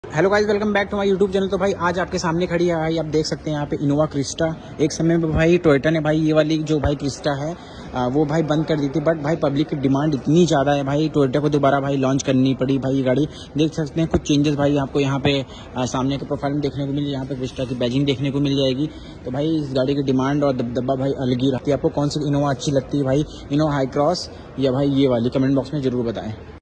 Hello guys, welcome back to my YouTube channel. तो भाई आज आपके सामने खड़ी है भाई, आप देख सकते हैं यहाँ पे इनोवा क्रिस्टा। एक समय में भाई टोयोटा ने भाई ये वाली जो भाई क्रिस्टा है वो भाई बंद कर दी थी, बट भाई पब्लिक की डिमांड इतनी ज़्यादा है भाई टोयोटा को दोबारा भाई लॉन्च करनी पड़ी। भाई ये गाड़ी देख सकते हैं, कुछ चेंजेस भाई आपको यहाँ पे सामने के प्रोफाइल में देखने को मिल जाए, यहाँ पे क्रिस्टा की बैजिंग देखने को मिल जाएगी। तो भाई इस गाड़ी की डिमांड और दबदबा भाई अलग ही रहती है। आपको कौन सी इनोवा अच्छी लगती है भाई, इनोवा हाई क्रॉस या भाई ये वाली, कमेंट बॉक्स में जरूर बताएं।